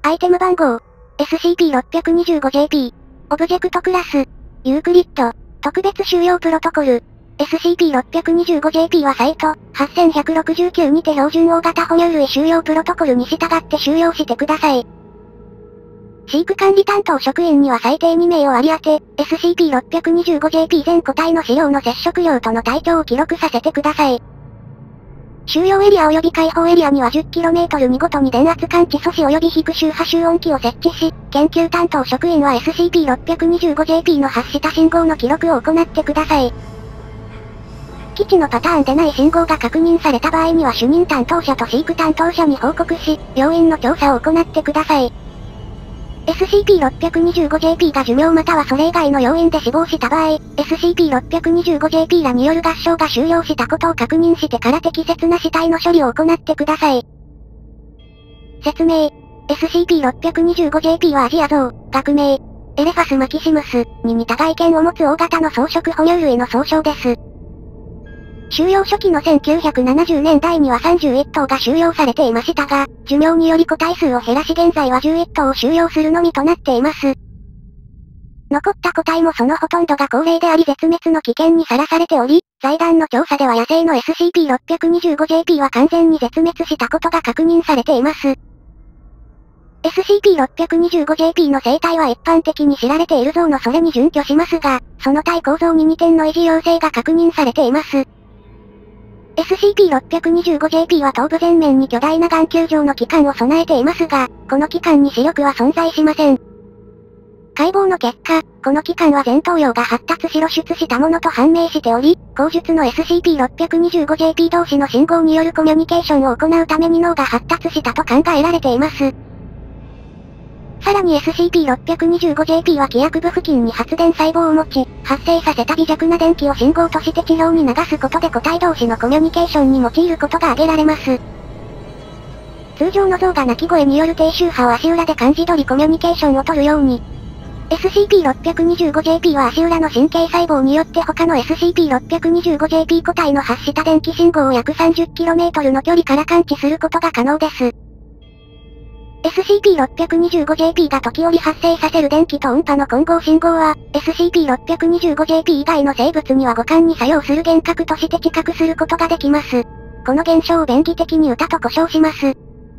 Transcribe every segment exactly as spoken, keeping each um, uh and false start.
アイテム番号、エスシーピーろくにごジェーピー。オブジェクトクラス、ユークリッド、特別収容プロトコル。エスシーピーろくにごジェーピー はサイト、はっせんひゃくろくじゅうきゅうにて標準大型哺乳類収容プロトコルに従って収容してください。飼育管理担当職員には最低にめいを割り当て、エスシーピーろくにごジェーピー 全個体の飼料の接触量との体調を記録させてください。収容エリア及び開放エリアには じゅっキロメートル にごとに電圧感知素子及び非空周波集音機を設置し、研究担当職員は エスシーピーろくにごジェーピー の発した信号の記録を行ってください。基地のパターンでない信号が確認された場合には主任担当者と飼育担当者に報告し、病院の調査を行ってください。エスシーピーろくにごジェーピー が寿命またはそれ以外の要因で死亡した場合、エスシーピーろくにごジェーピー らによる合唱が終了したことを確認してから適切な死体の処理を行ってください。説明。エスシーピーろくにごジェーピー はアジアゾウ、学名、エレファスマキシムスに似た外見を持つ大型の草食哺乳類の総称です。収容初期のせんきゅうひゃくななじゅうねんだいにはさんじゅういっとうが収容されていましたが、寿命により個体数を減らし現在はじゅういっとうを収容するのみとなっています。残った個体もそのほとんどが高齢であり絶滅の危険にさらされており、財団の調査では野生の エスシーピーろくにごジェーピー は完全に絶滅したことが確認されています。エスシーピーろくにごジェーピー の生態は一般的に知られている像のそれに準拠しますが、その体構造ににてんの維持要請が確認されています。エスシーピーろくにごジェーピー は頭部前面に巨大な眼球状の器官を備えていますが、この器官に視力は存在しません。解剖の結果、この器官は前頭葉が発達し露出したものと判明しており、後述の エスシーピーろくにごジェーピー 同士の信号によるコミュニケーションを行うために脳が発達したと考えられています。さらに エスシーピーろくにごジェーピー は気薬部付近に発電細胞を持ち、発生させた微弱な電気を信号として治療に流すことで個体同士のコミュニケーションに用いることが挙げられます。通常の象が鳴き声による低周波を足裏で感じ取りコミュニケーションを取るように、エスシーピーろくにごジェーピー は足裏の神経細胞によって他の エスシーピーろくにごジェーピー 個体の発した電気信号を約 さんじゅっキロメートル の距離から感知することが可能です。エスシーピーろくにごジェーピー が時折発生させる電気と音波の混合信号は、エスシーピーろくにごジェーピー 以外の生物には五感に作用する幻覚として知覚することができます。この現象を便宜的に歌と呼称します。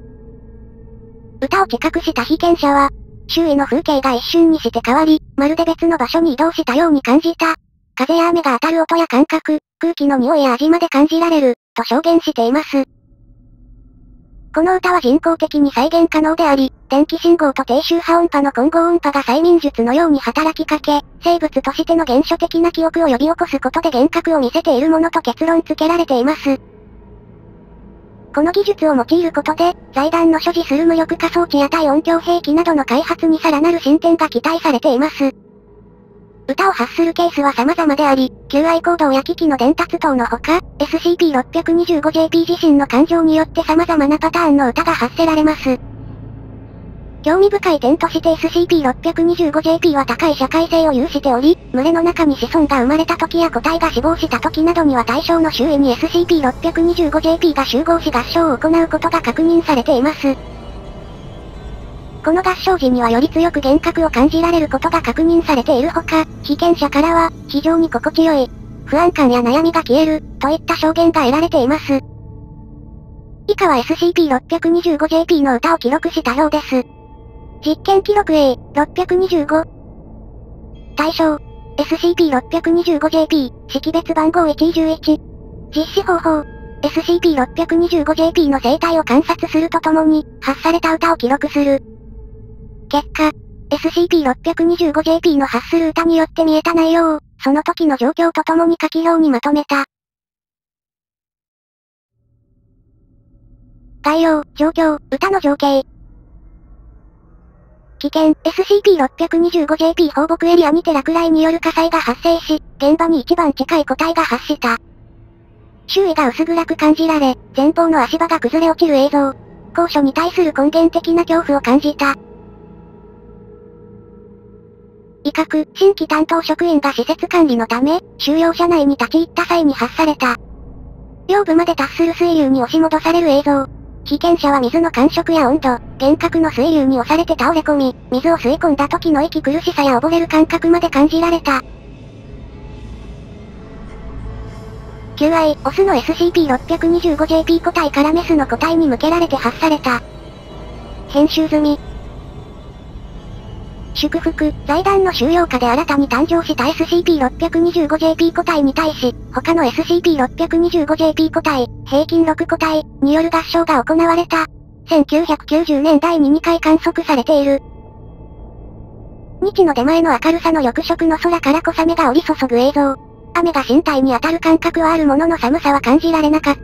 歌を知覚した被験者は、周囲の風景が一瞬にして変わり、まるで別の場所に移動したように感じた。風や雨が当たる音や感覚、空気の匂いや味まで感じられる、と証言しています。この歌は人工的に再現可能であり、電気信号と低周波音波の混合音波が催眠術のように働きかけ、生物としての原初的な記憶を呼び起こすことで幻覚を見せているものと結論付けられています。この技術を用いることで、財団の所持する無力化装置や対音響兵器などの開発にさらなる進展が期待されています。歌を発するケースは様々であり、求愛行動や機器の伝達等のほか、エスシーピーろくにごジェーピー 自身の感情によって様々なパターンの歌が発せられます。興味深い点として エスシーピーろくにごジェーピー は高い社会性を有しており、群れの中に子孫が生まれた時や個体が死亡した時などには対象の周囲に エスシーピーろくにごジェーピー が集合し合唱を行うことが確認されています。この合唱時にはより強く幻覚を感じられることが確認されているほか、被験者からは、非常に心地よい、不安感や悩みが消える、といった証言が得られています。以下は エスシーピーろくにごジェーピー の歌を記録した表です。実験記録 エーろくにご。対象、エスシーピーろくにごジェーピー、識別番号いちいじゅういち。実施方法、エスシーピーろくにごジェーピー の生態を観察するとともに、発された歌を記録する。結果、エスシーピーろくにごジェーピー の発する歌によって見えた内容を、その時の状況とともに書き表にまとめた。概要、状況、歌の情景。危険、エスシーピーろくにごジェーピー 放牧エリアにて落雷による火災が発生し、現場に一番近い個体が発した。周囲が薄暗く感じられ、前方の足場が崩れ落ちる映像。高所に対する根源的な恐怖を感じた。威嚇、新規担当職員が施設管理のため、収容者内に立ち入った際に発された。腰部まで達する水流に押し戻される映像。 被験者は水の感触や温度、幻覚の水流に押されて倒れ込み、水を吸い込んだ時の息苦しさや溺れる感覚まで感じられた。求愛、オスの エスシーピーろくにごジェーピー 個体からメスの個体に向けられて発された。編集済み。祝福、財団の収容下で新たに誕生した エスシーピーろくにごジェーピー 個体に対し、他の エスシーピーろくにごジェーピー 個体、平均ろく個体による合唱が行われた。せんきゅうひゃくきゅうじゅうねんだいににかい観測されている。日の出前の明るさの緑色の空から小雨が降り注ぐ映像。雨が身体に当たる感覚はあるものの寒さは感じられなかった。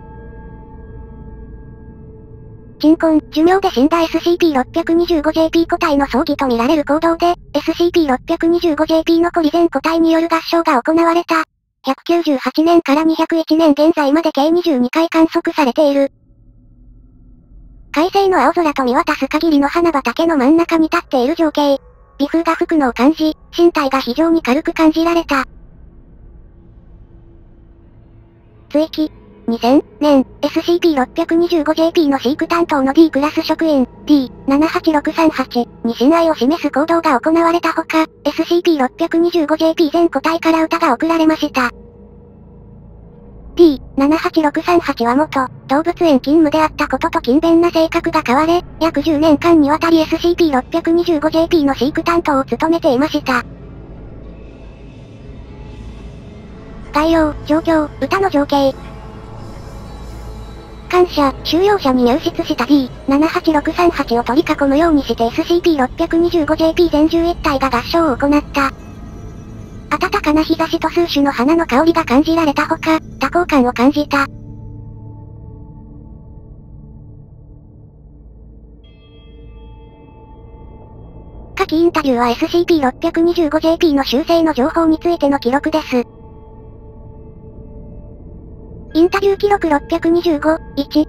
鎮魂、寿命で死んだ エスシーピーろくにごジェーピー 個体の葬儀とみられる行動で、エスシーピーろくにごジェーピー 残り全個体による合唱が行われた。ひゃくきゅうじゅうはちねんからにひゃくいちねん現在まで計にじゅうにかい観測されている。快晴の青空と見渡す限りの花畑の真ん中に立っている情景。微風が吹くのを感じ、身体が非常に軽く感じられた。追記。にせんねん、エスシーピーろくにごジェーピー の飼育担当の D クラス職員、ディーななはちろくさんはち に親愛を示す行動が行われたほか、エスシーピーろくにごジェーピー 全個体から歌が送られました。ディーななはちろくさんはち は元、動物園勤務であったことと勤勉な性格が買われ、約じゅうねんかんにわたり エスシーピーろくにごジェーピー の飼育担当を務めていました。概要、状況、歌の情景。感謝、収容者に入室した ディーななはちろくさんはち を取り囲むようにして エスシーピーろくにごジェーピー 全じゅういち体が合唱を行った。暖かな日差しと数種の花の香りが感じられたほか、多幸感を感じた。下記インタビューは エスシーピーろくにごジェーピー の修正の情報についての記録です。インタビュー記録ろくにご、いち。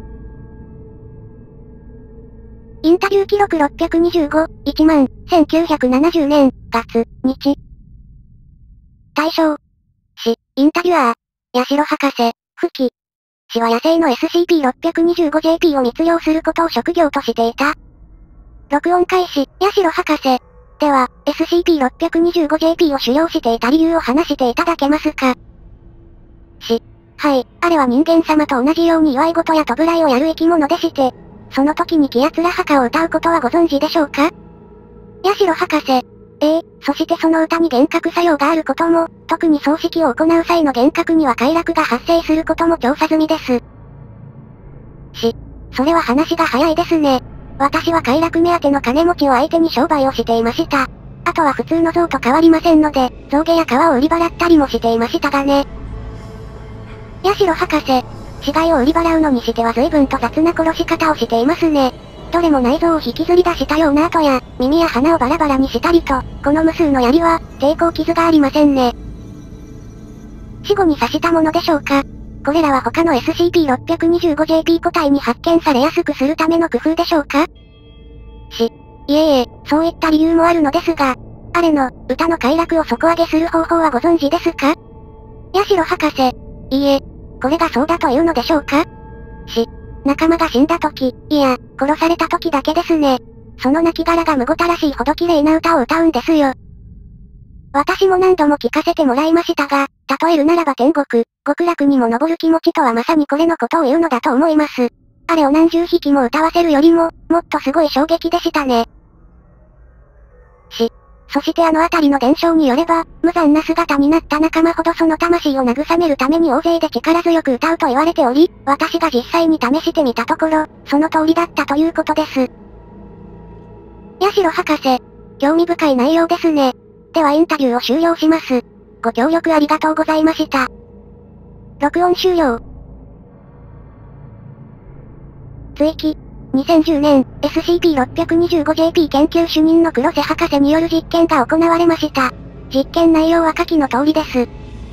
インタビュー記録ろくにご、いちまん、せんきゅうひゃくななじゅうねん、月、日。対象。し、インタビュアー。八代博士、吹き。氏は野生の エスシーピーろくにごジェーピー を密漁することを職業としていた。録音開始、八代博士。では、エスシーピーろくにごジェーピー を狩猟していた理由を話していただけますか。し。はい、あれは人間様と同じように祝い事や弔いをやる生き物でして、その時に気やつら墓を歌うことはご存知でしょうか。八代博士。ええ、そしてその歌に幻覚作用があることも、特に葬式を行う際の幻覚には快楽が発生することも調査済みです。し、それは話が早いですね。私は快楽目当ての金持ちを相手に商売をしていました。あとは普通の象と変わりませんので、象牙や皮を売り払ったりもしていましたがね。八代博士、死骸を売り払うのにしては随分と雑な殺し方をしていますね。どれも内臓を引きずり出したような跡や、耳や鼻をバラバラにしたりと、この無数の槍は、抵抗傷がありませんね。死後に刺したものでしょうか。これらは他の エスシーピーろくにごジェーピー 個体に発見されやすくするための工夫でしょうか。し、いえいえ、そういった理由もあるのですが、あれの、歌の快楽を底上げする方法はご存知ですか。八代博士、いいえ、これがそうだというのでしょうか。し、仲間が死んだ時、いや、殺された時だけですね。その亡骸がむごたらしいほど綺麗な歌を歌うんですよ。私も何度も聞かせてもらいましたが、例えるならば天国、極楽にも昇る気持ちとはまさにこれのことを言うのだと思います。あれを何十匹も歌わせるよりも、もっとすごい衝撃でしたね。し、そしてあのあたりの伝承によれば、無残な姿になった仲間ほどその魂を慰めるために大勢で力強く歌うと言われており、私が実際に試してみたところ、その通りだったということです。八代博士、興味深い内容ですね。ではインタビューを終了します。ご協力ありがとうございました。録音終了。追記。にせんじゅうねん、エスシーピーろくにごジェーピー 研究主任の黒瀬博士による実験が行われました。実験内容は下記の通りです。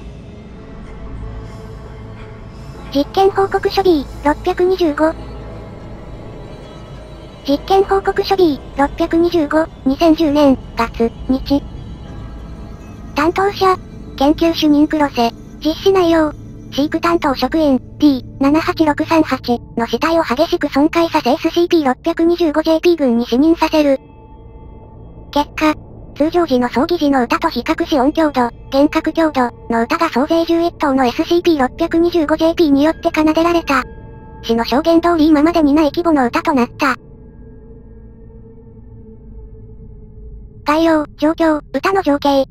実験報告書 ビーろくにご。実験報告書 ビーろくにご、にせんじゅうねん、月、日。担当者、研究主任黒瀬。実施内容。 飼育担当職員、ディーななはちろくさんはち の死体を激しく損壊させ エスシーピーろっぴゃくにじゅうごジェーピー 群に死認させる。結果、通常時の葬儀時の歌と比較し音強度、幻覚強度の歌が総勢じゅういっ頭の エスシーピーろっぴゃくにじゅうごジェーピー によって奏でられた。死の証言通り今までにない規模の歌となった。概要、状況、歌の情景。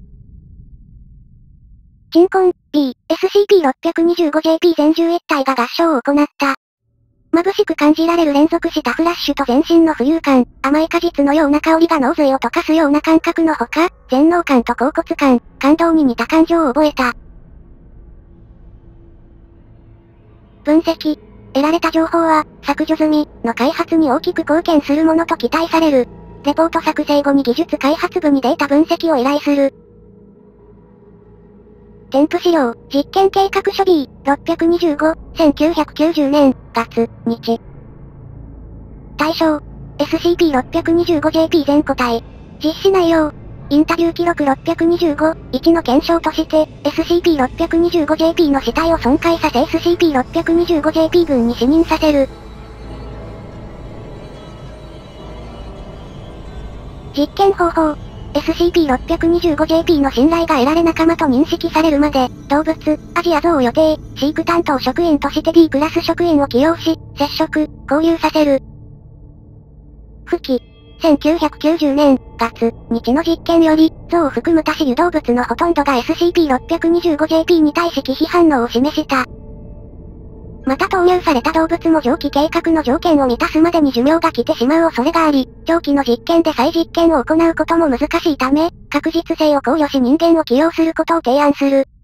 鎮魂、B、エスシーピーろっぴゃくにじゅうごジェーピー 全じゅういっ体が合唱を行った。眩しく感じられる連続したフラッシュと全身の浮遊感、甘い果実のような香りが脳髄を溶かすような感覚のほか、全能感と恍惚感、感動に似た感情を覚えた。分析。得られた情報は、削除済みの開発に大きく貢献するものと期待される。レポート作成後に技術開発部にデータ分析を依頼する。添付資料、実験計画書 ビーろっぴゃくにじゅうご、せんきゅうひゃくきゅうじゅうねん、月、日。対象、エスシーピーろっぴゃくにじゅうごジェーピー 全個体。実施内容、インタビュー記録ろっぴゃくにじゅうご、いちの検証として、エスシーピーろっぴゃくにじゅうごジェーピー の死体を損壊させ エスシーピーろっぴゃくにじゅうごジェーピー 群に死認させる。実験方法。エスシーピーろっぴゃくにじゅうごジェーピー の信頼が得られ仲間と認識されるまで、動物、アジアゾウを予定、飼育担当職員として D プラス職員を起用し、接触、交流させる。付記。せんきゅうひゃくきゅうじゅうねん、月、日の実験より、ゾウを含む多種有動物のほとんどが エスシーピーろっぴゃくにじゅうごジェーピー に対し忌避反応を示した。また投入された動物も上記計画の条件を満たすまでに寿命が来てしまう恐れがあり、長期の実験で再実験を行うことも難しいため、確実性を考慮し人間を起用することを提案する。